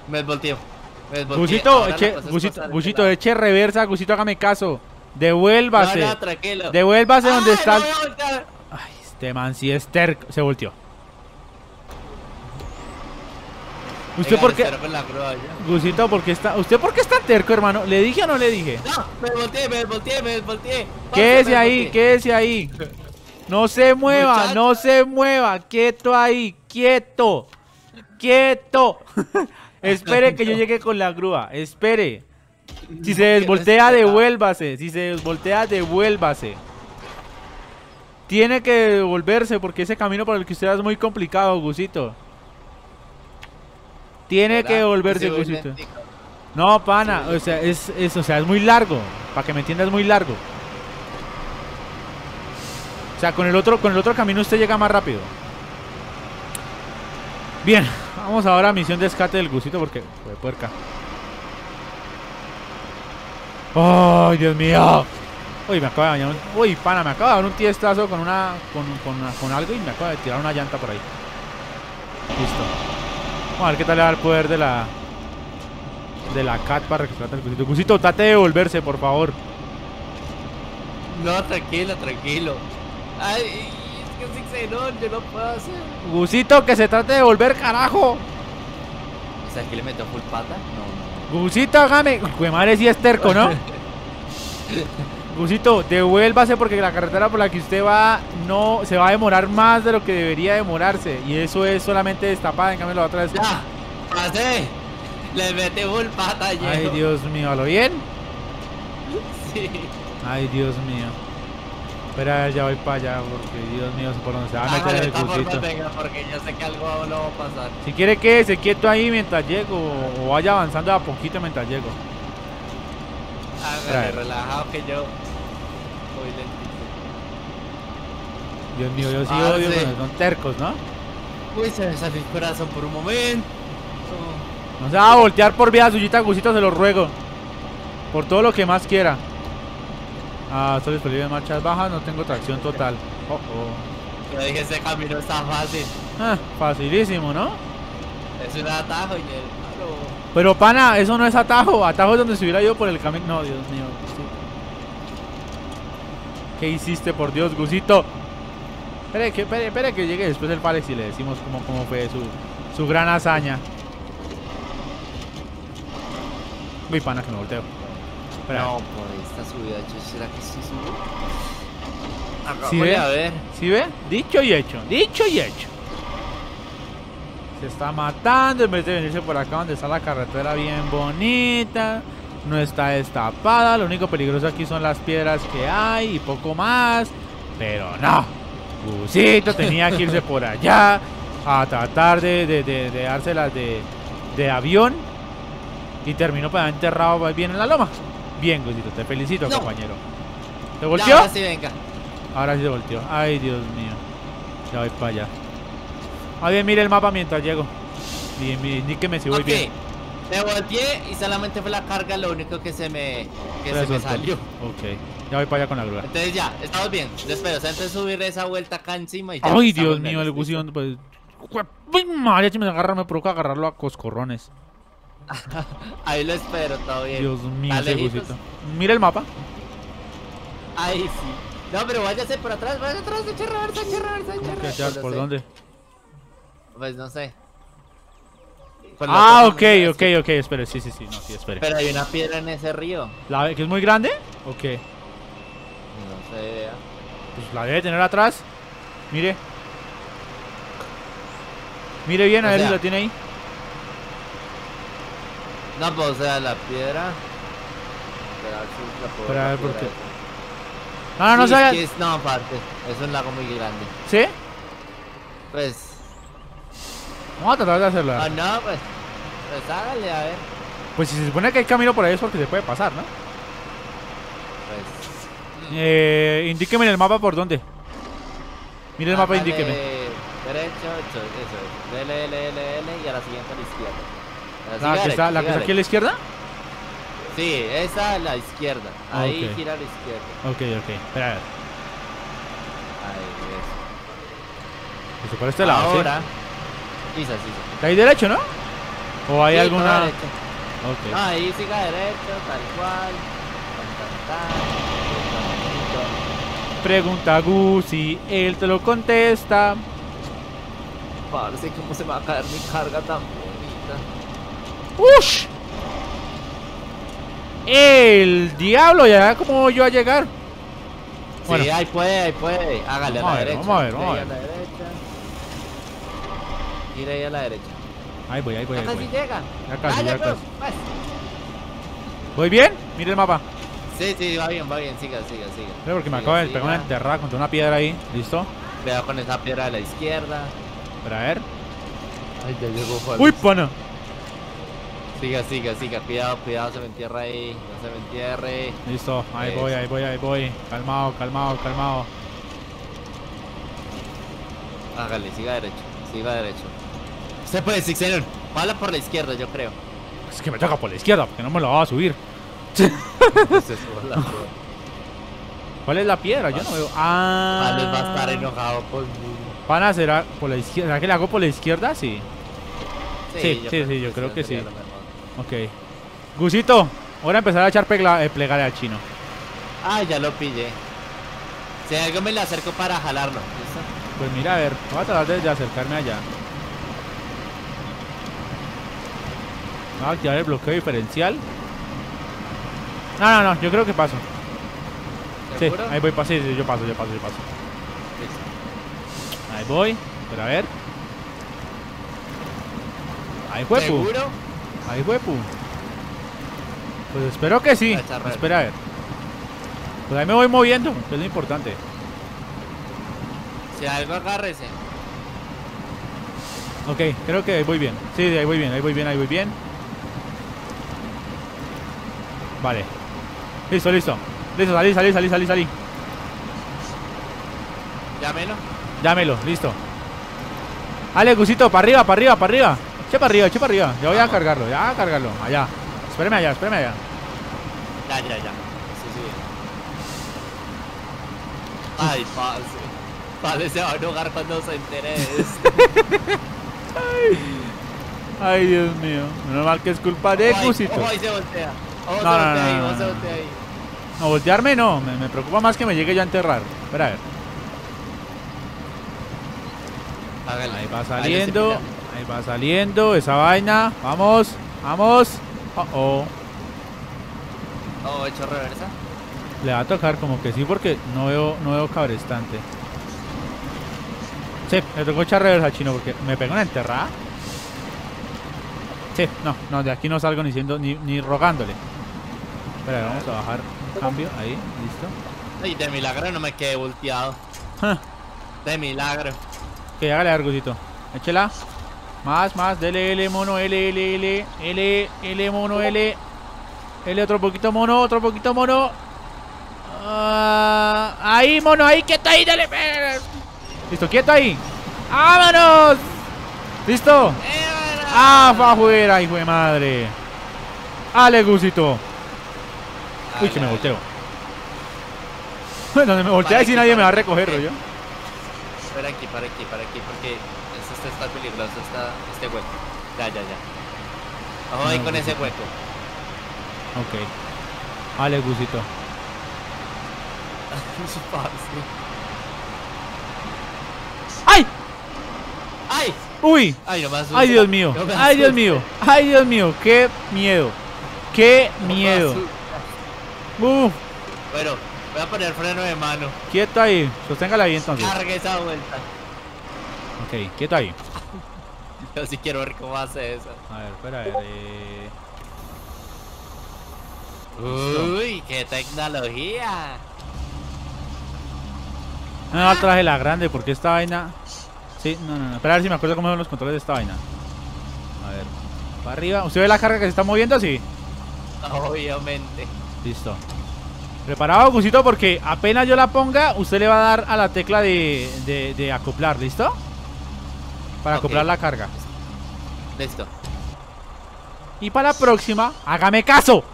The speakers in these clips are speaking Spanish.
Me desvolteo. Me desvolteé. Gusito, Ahora la eche, cosa es Gusito, pasar este Gusito, lado. eche reversa, Gusito, hágame caso. No, Devuélvase. no, tranquilo. Devuélvase donde ¡Ay, está no voy a voltear! Ay, este man sí es terco. Se volteó. ¿Usted Venga, por lo qué? espero con la grúa ya. Gusito, ¿por qué está? ¿Usted por qué está terco, hermano? ¿Le dije o no le dije? No, me desvolteé, me desvolteé, me desvolteé. Quédese ahí, quédese ahí. No se mueva, Muchacho. no se mueva. Quieto ahí, quieto. Quieto. Espere que yo llegue con la grúa. Espere. Si se desvoltea, devuélvase. Si se desvoltea, devuélvase. Tiene que devolverse porque ese camino por el que usted va es muy complicado, Gusito. Tiene que devolverse, Gusito. No, pana, o sea, es muy largo. Para que me entienda, es muy largo. O sea, con el otro camino usted llega más rápido. Bien, vamos ahora a misión de escate del Gusito porque fue puerca. ¡Ay, Dios mío! Uy, me acaba de bañar uy, pana, me acaba de dar un tiestazo con algo y me acaba de tirar una llanta por ahí. Listo. Vamos a ver qué tal le da el poder de la cat para rescatar el Gusito. Gusito, trate de devolverse, por favor. No, tranquilo, tranquilo. Ay, es que sin xenón, yo no puedo hacer. Gusito, que se trate de devolver, carajo. O sea, ¿aquí le meto full pata? No, Gusito, hágame. Jue madre, sí es terco, ¿no? Gusito, devuélvase porque la carretera por la que usted va no se va a demorar más de lo que debería demorarse. Y eso es solamente destapada, en cambio la otra vez. ¡Ya! ¡Pasé! Le metí full pata, lleno. Ay, Dios mío, ¿a lo bien? Sí. Ay, Dios mío. Espera, ya voy para allá porque Dios mío, por donde se va a meter el Gusito. Venga, porque yo sé que algo no va a pasar. Si quiere quédese quieto ahí mientras llego o vaya avanzando a poquito mientras llego. Hágale, relajado que yo voy lentito. Dios mío, yo sí Ah, odio sí. cuando son tercos, ¿no? Uy, se me salió el corazón por un momento. No se va a voltear por vía suyita, Gusito, se lo ruego. Por todo lo que más quiera. Ah, estoy disponible en marchas bajas, no tengo tracción total. Oh, oh. Yo dije, ese camino está fácil. Ah, facilísimo, ¿no? Es un atajo y Pero pana, eso no es atajo. Atajo es donde se hubiera ido por el camino. No, Dios mío. Gusito. ¿Qué hiciste, por Dios, Gusito? Espere que llegue después el Falex y le decimos cómo fue su gran hazaña. Uy, pana, que me volteo. Espera. No, por esta subida, ¿será que sí subo? ¿Sí ve? A ver. ¿Sí ve? Dicho y hecho. Dicho y hecho. Se está matando en vez de venirse por acá donde está la carretera bien bonita. No está destapada. Lo único peligroso aquí son las piedras que hay y poco más. Pero no. Gusito tenía que irse por allá a tratar de dárselas de avión. Y terminó para enterrado bien en la loma. Bien, Gusito, te felicito, No. compañero. ¿Te volteó? Ahora sí, venga. Ahora sí se volteó. Ay, Dios mío. Ya voy para allá. Ah, bien, mire el mapa mientras llego. Bien, indíqueme si voy Ok, bien. me volteé y solamente fue la carga lo único que se me Resultó. salió. Ok, ya voy para allá con la grúa. Entonces ya, estamos bien. Después, antes de subir esa vuelta acá encima y ya. Ay, estamos Dios bien, mío, el ¿listo? Gusito, pues... Uy, madre, si me agarra, me provoca agarrarlo a coscorrones. Ahí lo espero, todo bien. Dios mío, ¿Está ese lejitos? Gusito. Mira el mapa. Ahí sí. No, pero váyase por atrás, eche reversa, eche reversa, eche ¿Cómo que reversa. allá? ¿Por dónde? Pues no sé. Por la Ah, otra manera, ok, espere, sí, no, sí, espere. Pero hay una piedra en ese río. ¿La que es muy grande? ¿O qué? No sé, vea. Pues la debe tener atrás. Mire. Mire bien, a O ver sea, si la tiene ahí. No, pues o sea, la piedra. Espera, a ver si la puedo Pero a ver, ver ¿por qué? esa. No, no Sí, sabía. no, aparte, es un lago muy grande. ¿Sí? Pues. Vamos a tratar de hacerlo. Ah, no, pues. Pues hágale, a ver. Pues si se supone que hay camino por ahí es porque se puede pasar, ¿no? Pues. Indíqueme en el mapa por dónde. Mire el mapa, Hágale indíqueme. Derecho, eso es. L, L, L, L y a la siguiente a la izquierda. ¿La que está aquí a la izquierda? Sí, esa a la izquierda. Ahí Ok. gira a la izquierda. Ok. Espera, a ver. Ahí, Pues por este lado, ahora. Sí. ¿sí? Está ahí derecho, ¿no? ¿O hay Sí, alguna? toda derecha. Ok. No, ahí siga derecho, tal cual. Tan. Pregunta Gusi, él te lo contesta. Parce, cómo se me va a caer mi carga tan bonita. ¡Ush! El diablo, ya como voy yo a llegar. Bueno. Sí, ahí puede. Hágale Vamos a a la ver, derecha. vamos a ver, Gire vamos a ahí ver. la derecha. Gire ahí a la derecha. Ahí voy, ahí voy, Ya ahí casi voy. llega. Ya casi, ya pues, casi. pues. ¿Voy bien? Mire el mapa. Sí, va bien, siga. Creo porque me Siga, acabo de pegar siga. una enterrada contra una piedra ahí. ¿Listo? Cuidado con esa piedra de la izquierda. Pero a ver. Ay, ya llegó Juan. ¡Uy, pana! Siga. Cuidado, se me entierra ahí. No se me entierre. Listo, ahí Eso. voy. Calmado. Hágale, siga derecho. Se puede, Sixenon. Mala por la izquierda, yo creo. Es que me toca por la izquierda, porque no me lo va a subir. Entonces, por la piedra. ¿Cuál es la piedra? Yo no veo. Vale, va a estar enojado conmigo. ¿Pana será por la izquierda? ¿Será que le hago por la izquierda? Sí. Sí, yo creo que sí. sería lo mejor. Ok. Gusito, ahora empezar a echar plegaria al chino. Ah, ya lo pillé. Si algo me le acerco para jalarlo. ¿Listo? Pues mira, a ver, voy a tratar de acercarme allá. Voy a activar el bloqueo diferencial. No, yo creo que paso. Sí, ¿Seguro? ahí voy, sí, yo paso. Listo. Ahí voy, pero a ver. Ahí fue, pu. ¿Seguro? Ahí fue, pu. Pues espero que sí. A echar Espera a ver. Pues ahí me voy moviendo, que es lo importante. Si algo, agárrese. Ok, creo que ahí voy bien. Sí, ahí voy bien. Vale. Listo. Salí. Llámelo. Llámelo, listo. Dale, Gusito, para arriba. Eche para arriba. Ya voy a cargarlo, allá. Espérame allá. Ya. Sí. Ay, parce se va a enojar cuando se entere de esto. Ay, Dios mío. Menos mal que es culpa de Gusito. Ojo, ahí se voltea. No. Se voltea ahí. No, voltearme no. Me preocupa más que me llegue yo a enterrar. Espera a ver. Hágale. Ahí va Ahí saliendo esa vaina. Vamos. Oh. Oh, hecho reversa. Le va a tocar como que sí porque no veo cabrestante. Sí, le tocó echar reversa al chino porque me pegó una enterrada. Sí, no, de aquí no salgo ni rogándole. Espera, vamos a bajar. Cambio, ahí, listo. Ay, de milagro no me quedé volteado. De milagro. Que hágale argusito. Échela. Más, dele L, mono, L, mono, L, otro poquito mono. Ahí, mono, ahí, quieto ahí, dale. Listo, quieto ahí. ¡Vámonos! ¿Listo? ¡Ah, afuera, hijo de madre! ¡Ale, Gusito! Uy, que me volteo. Donde me voltea y si nadie me va a recoger, yo. Para aquí, porque esto está peligroso, este hueco. Ya. Vamos ahí con ese hueco. Ok. Ale, Gusito. ¡Ay! ¡Ay! ¡Uy! ¡Ay, no me asustes! ¡Ay, Dios mío! No me ¡Ay, Dios mío! ¡Ay, Dios mío! ¡Qué miedo! ¡Qué miedo! Bueno, voy a poner freno de mano. Quieto ahí. Sosténgala bien entonces. Cargue esa vuelta. Ok, quieto ahí. Yo sí quiero ver cómo hace eso. A ver, espera, a ver. Uy, qué tecnología. No, traje la grande porque esta vaina. Sí, no. Espera a ver si me acuerdo cómo son los controles de esta vaina. A ver. Para arriba. ¿Usted ve la carga que se está moviendo? Sí. Obviamente. Listo. Preparado, Gusito, porque apenas yo la ponga, usted le va a dar a la tecla de acoplar, ¿listo? Para acoplar la carga. Listo. Y para la próxima, hágame caso.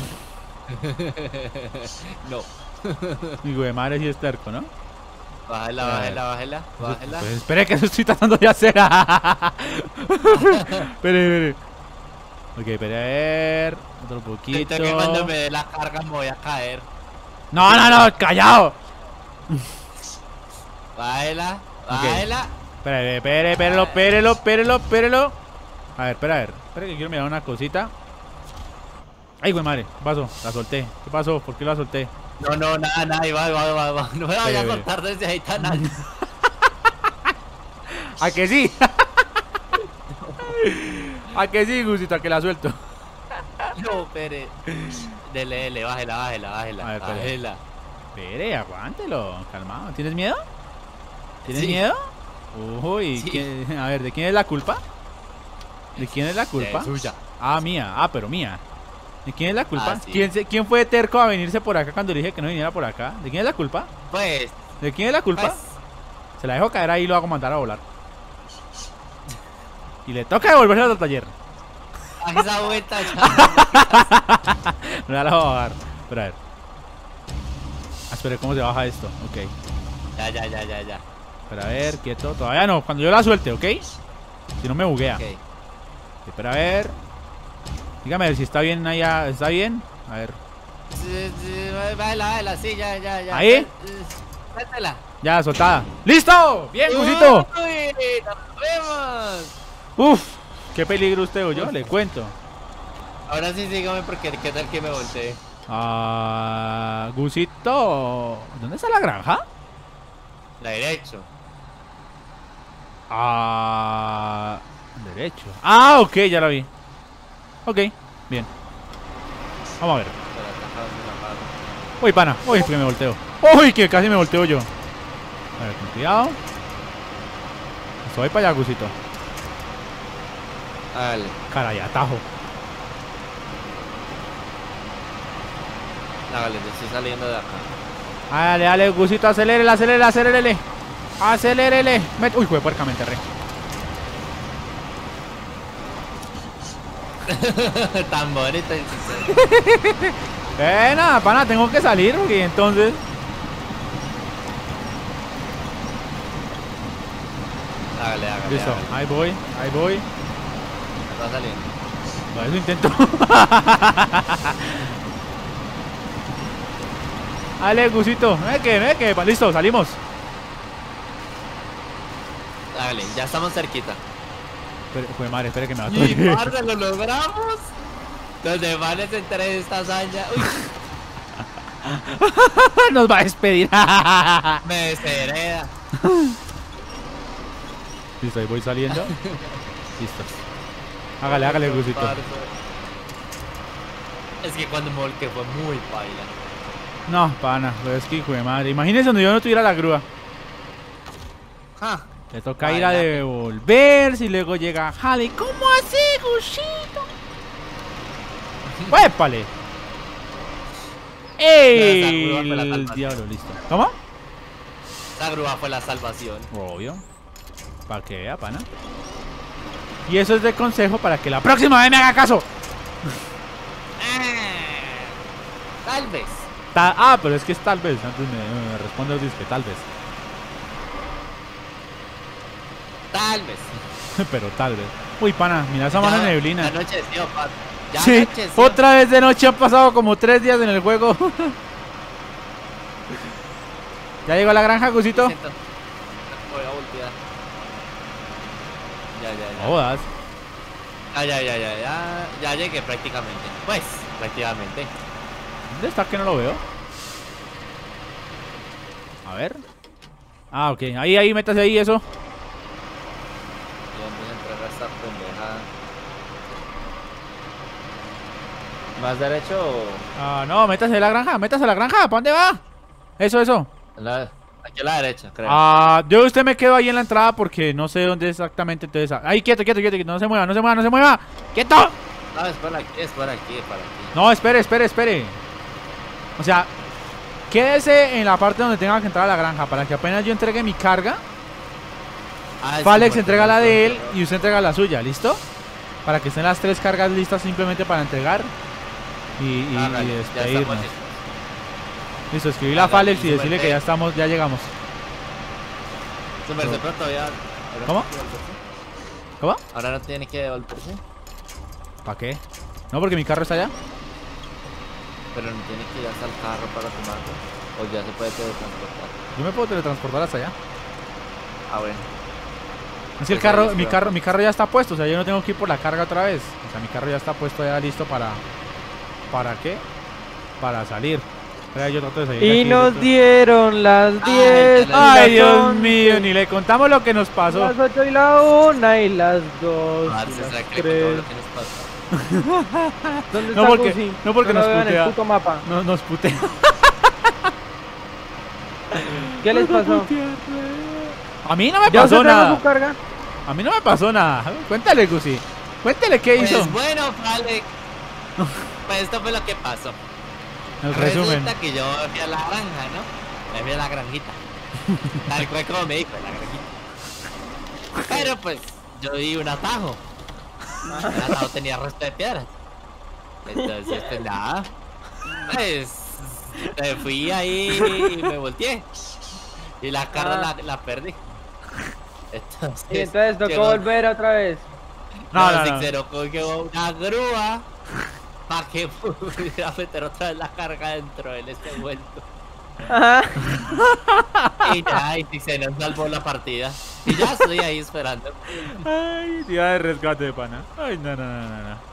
No. Mi güey, madre sí es terco, ¿no? Bájela. Pues espere que eso estoy tratando de hacer. Espere. Ok, espera a ver. Otro Siento poquito. que cuando me dé la carga me voy a caer. No, no, no, callado. Bájela, Ok. bájela. Espérelo. A ver, espera que quiero mirar una cosita. Ay, güey madre, ¿qué pasó? La solté. ¿Qué pasó? ¿Por qué la solté? No, nada, ahí va. No me vaya a Ve. soltar desde ahí tan alto. ¿A que sí? ¿A que sí, Gusito? ¿A que la suelto? No, espere. Dele, bájela. A ver, espere. Bájela. Espere, aguántelo, calmado. ¿Tienes miedo? ¿Tienes Sí. miedo? Uy, Sí. a ver, ¿de quién es la culpa? ¿De quién es la culpa? Es suya. Ah, mía. Ah, pero mía. ¿De quién es la culpa? Ah, sí. ¿Quién fue terco a venirse por acá cuando le dije que no viniera por acá? ¿De quién es la culpa? Pues, ¿De quién es la culpa? pues. Se la dejo caer ahí y lo hago mandar a volar. Y le toca devolverse al taller. Haz esa vuelta ya. No la voy a bajar. Espera a ver. Ah, espera, ¿cómo se baja esto? Ok. Ya. Espera a ver, quieto. Todavía no. Cuando yo la suelte, ¿ok? Si no me buguea. Ok. Espera a ver. Dígame a ver si está bien allá. ¿Está bien? A ver. Sí, bájela, sí, ya. ¿Ahí? Suéltela. Ya, soltada. ¡Listo! ¡Bien, Gusito! Uy, nos vemos. Uf, qué peligro usted o yo, le cuento. Ahora sí, sígame porque qué tal que me volteé. Ah, Gusito. ¿Dónde está la granja? La derecho. Ah, derecho. Ah, ok, ya la vi. Ok, bien. Vamos a ver. Uy, pana. Uy, que me volteo. Uy, que casi me volteo yo. A ver, con cuidado. Estoy para allá, Gusito. Dale. Caray, atajo. Dale, te estoy saliendo de acá. Dale, Gusito, acelérele. Acelérele. Uy, fue puerca, me enterré. Tan bonito. Nada, pana, tengo que salir porque entonces. Hágale. Listo, ahí voy. Está saliendo. Para eso intento. Dale, Gusito. Listo, salimos. Hágale, ya estamos cerquita. Fue madre, espere que me va a Y tocar. parce, lo logramos. Los demás les enteré de esta hazaña. Uy, Nos va a despedir. me deshereda. Listo, ahí voy saliendo. Listo. Hágale, Gusito. Parce. Es que cuando me volqué fue muy paila. No, pana, pero es que hijo de madre. Imagínense donde yo no tuviera la grúa. Ja. Le toca ir a devolverse y luego llega Jale. ¿Cómo así, Gusito? ¡Épale! ¡Ey! Esa grúa fue la El salvación. diablo, listo. ¿Cómo? Esa grúa fue la salvación. Obvio. Para que vea, pana. Y eso es de consejo para que la próxima vez me haga caso. Tal vez. Pero es que es tal vez. Antes me responde que tal vez. Tal vez. Pero tal vez. Uy, pana, mira esa mano de neblina. Ya anocheció, papi. Ya Sí, anocheció. otra vez de noche han pasado como 3 días en el juego. ¿Ya llegó a la granja, Gusito? Siento. Voy a voltear. Ya. Jodas. Ya llegué prácticamente. Pues, prácticamente. ¿Dónde está que no lo veo? A ver. Ah, ok. Ahí, métase ahí eso. ¿Y dónde se entrega esta pendejada? ¿Más derecho o...? Ah, no, métase a la granja, ¿Para dónde va? Eso. Aquí a la derecha, creo. Ah, yo usted me quedo ahí en la entrada porque no sé dónde exactamente. Entonces, ahí, quieto, no se mueva, ¡quieto! No, es por aquí. No, espere. O sea, quédese en la parte donde tenga que entrar a la granja para que apenas yo entregue mi carga, Falex entrega la de él y usted entrega la suya, ¿listo? Para que estén las 3 cargas listas simplemente para entregar y despedirnos. Listo, escribirle a Falex y decirle que ya llegamos. Super, pero todavía... ¿Cómo? Ahora no tiene que devolverse. ¿Para qué? No, porque mi carro está allá. Pero no tiene que ir hasta el carro para tomarlo. O ya se puede teletransportar. Yo me puedo teletransportar hasta allá. Ah, bueno. Es que el Pues ahí carro, espera. mi carro ya está puesto, o sea, yo no tengo que ir por la carga otra vez. O sea, mi carro ya está puesto ya listo ¿para qué? Para salir. Espera, yo trato de salir de Y aquí, nos trato- dieron las Ay, 10. ya la- Ay, y las Dios 11, mío, ni le contamos lo que nos pasó. Las 8 y la 1 y las 2. Parce, y ¿será las que le contamos 3. lo que nos pasa? ¿Dónde No está porque- Gusi? no porque Yo nos veo en putea. el puto mapa. No, nos putea. ¿Qué les pasó? A mí no me ¿Ya pasó usted trajo nada. su carga? A mí no me pasó nada. Cuéntale, Gusi. Cuéntale qué hizo. Pues bueno, vale. Pues esto fue lo que pasó. El resumen. Resulta que yo fui a la granja, ¿no? Me fui a la granjita. Tal cual como me dijo, la granjita. Pero pues, yo vi un atajo. El atajo tenía resto de piedras. Entonces, pues nada. Pues, me fui ahí y me volteé. Y la carga la perdí. Entonces, Y entonces tocó llegó- volver otra vez. No. Sixero cogió una grúa para que pudiera meter otra vez la carga dentro de este vuelto. Ajá. Y ya, y se nos salvó la partida. Y ya estoy ahí esperando. Ay, día de rescate de pana. Ay, no.